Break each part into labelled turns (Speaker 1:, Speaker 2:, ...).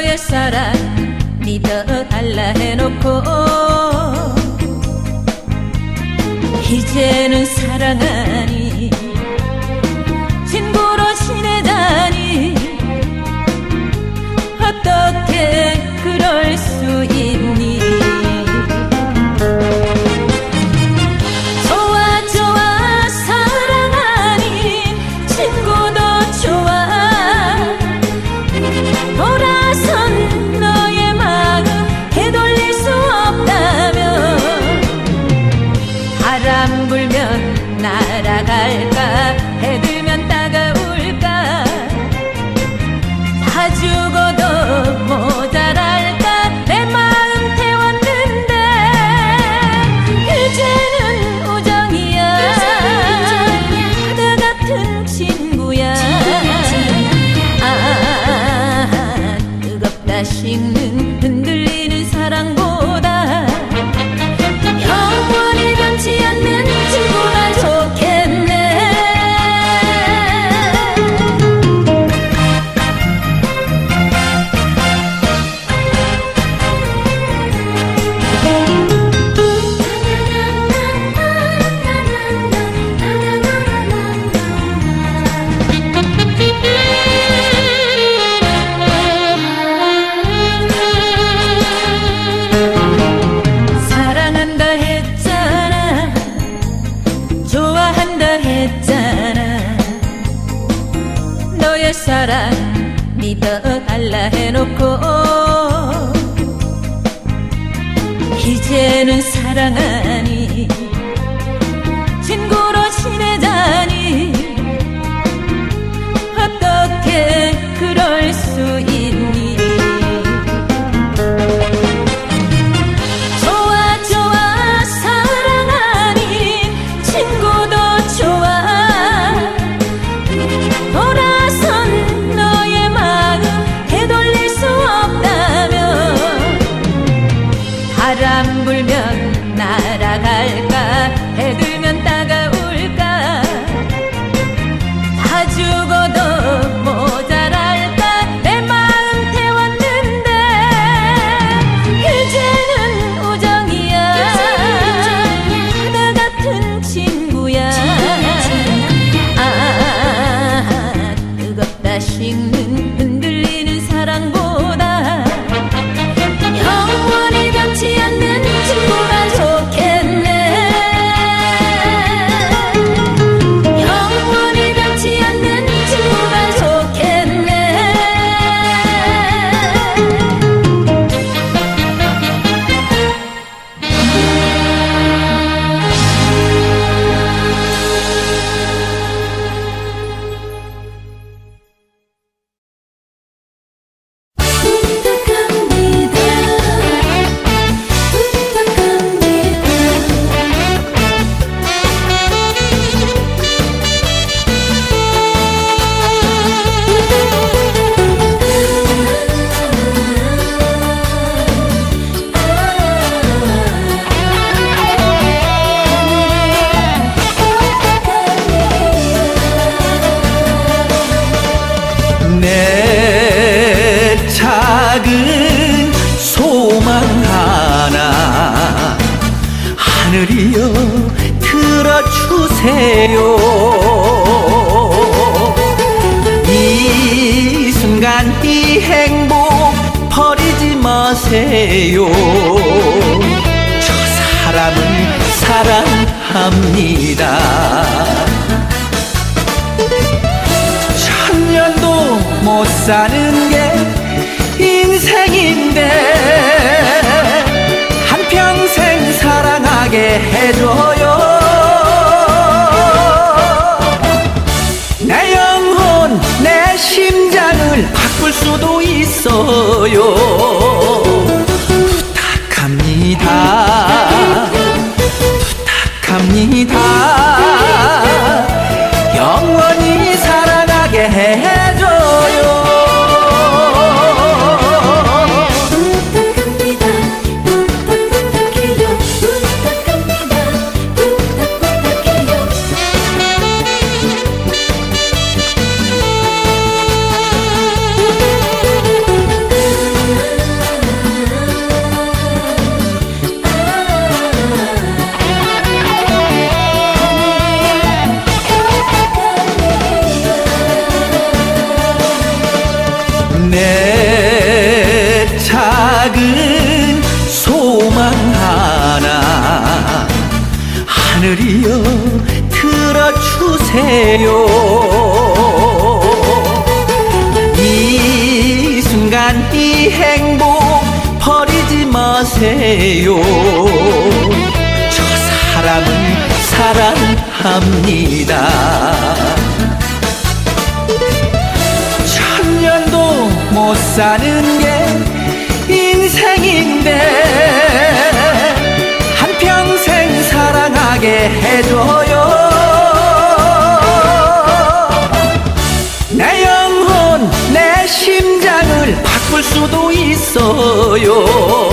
Speaker 1: 너의 사랑 믿어달라 해놓고 이제는 사랑하니 친구로 지내다니 어떻게 그럴 수 있니. 좋아 좋아 사랑하니 친구도 좋아 돌아선 너의 마음 되돌릴 수 없다면 바람 불면 날아갈까 해들면 따가울까 다 죽어도 모자랄까 내 마음 태웠는데 이제는 우정이야 바다 같은 친구야. 아 뜨겁다 식는 흔들리는 사랑보다 영원히 변치 않는 친구가 좋겠네. 사랑한다 했잖아 좋아한다 했잖아 너의 사랑 믿어달라 해놓고 이제는 사랑하니 친구로 지내자니 어떻게 그럴 수 있니. 좋아 좋아 사랑하니 친구도 좋아 돌아선 너의 마음 되돌릴 수 없다면 바람 불면 날아갈까 해들면 따가울까 다 죽어도 모자랄까 내 마음 태웠는데 이제는 우정이야 바다 같은 친구야. 아 뜨겁다 식는 흔들리는 사랑보다 영원히 변치 않는 친구가 좋겠네. 영원히 변치 않는 친구가 좋겠네.
Speaker 2: 내 작은 소망 하나 하늘이여 들어주세요. 이 순간 이 행복 버리지 마세요. 저 사람은 사랑합니다. 천년도 못 사는 게 인생인데 한평생 사랑하게 해줘요. 내 영혼 내 심장을 바꿀 수도 있어요. 부탁합니다. 부탁합니다. 영원히 사랑하게 해줘요.
Speaker 1: 부탁합니다. 부탁해요. 부탁합니다. 부탁해요.
Speaker 2: 마세요. 이 순간 이 행복 버리지 마세요. 저 사람은 사랑합니다. 천년도 못 사는 게 인생인데 한평생 사랑하게 해줘요. 내 영혼 내 심장을 바꿀 수도 있어요.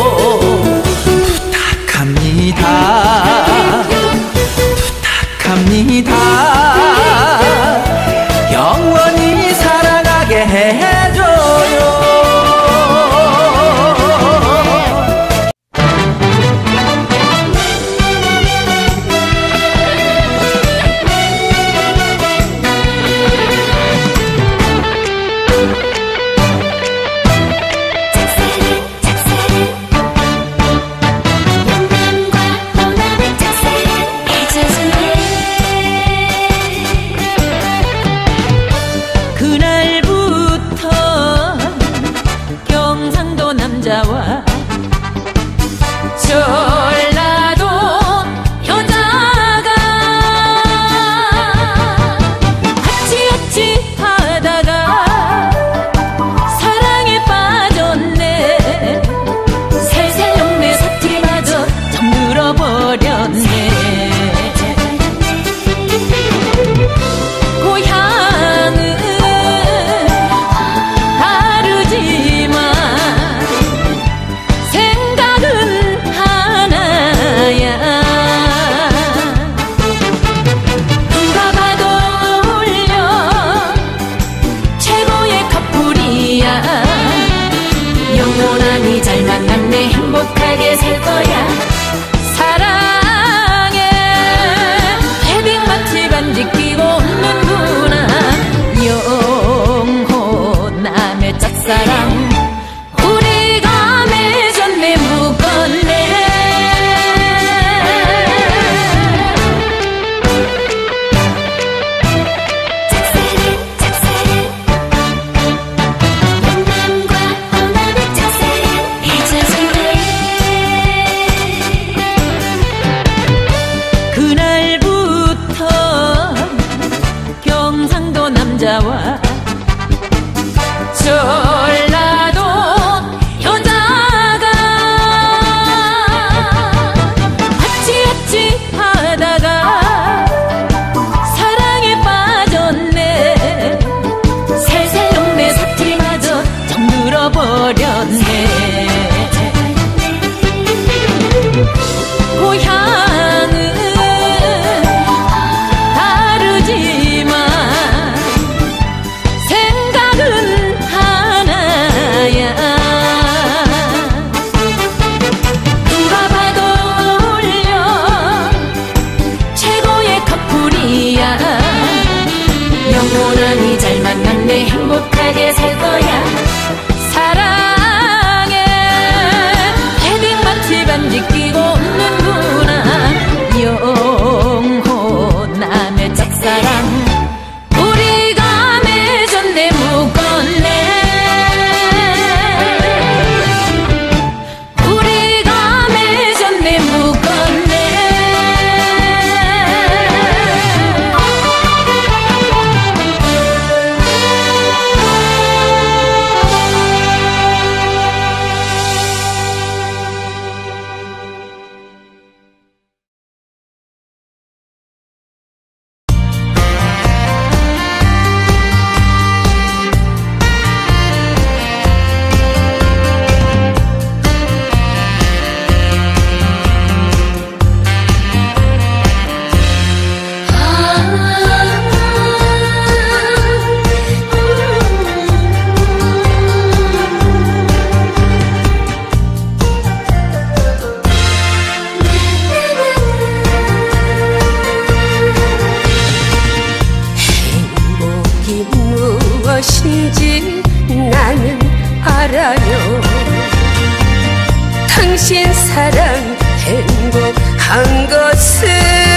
Speaker 2: 부탁합니다. 부탁합니다. 영원히 사랑하게 해줘요.
Speaker 1: 전라도 여자가 어찌어찌 하다가 사랑에 빠졌네. 살살 녹네 사티마저 정들어버렸네. 고향은 다르지만 누가 봐도 어울려 최고의 커플이야. 영원하니 잘 만났네. 행복하게 살 거야. 사랑해. 웨딩 마치 반지 끼고 웃는구나. 영원함의 짝사랑 우리가 맺었네. 묶었네. 그날부터 경상도 남자와 전라도 여자가 어찌어찌 하다가 사랑에 빠졌네. 살살 녹네 사티마저 정들어버렸네. 고향은 다르지만 생각은 하나야. 누가 봐도 어울려 최고의 커플이야. 영원하니 잘 만났네. 행복하게 살 거야. 사랑해. 웨딩 마치 반지 끼고 웃는구나. 영원함의 짝사랑 우리가 맺었네. 묶었네. 우리가 맺었네. 묶었네.
Speaker 3: 무엇인지 나는 알아요. 당신 사랑 행복한 것을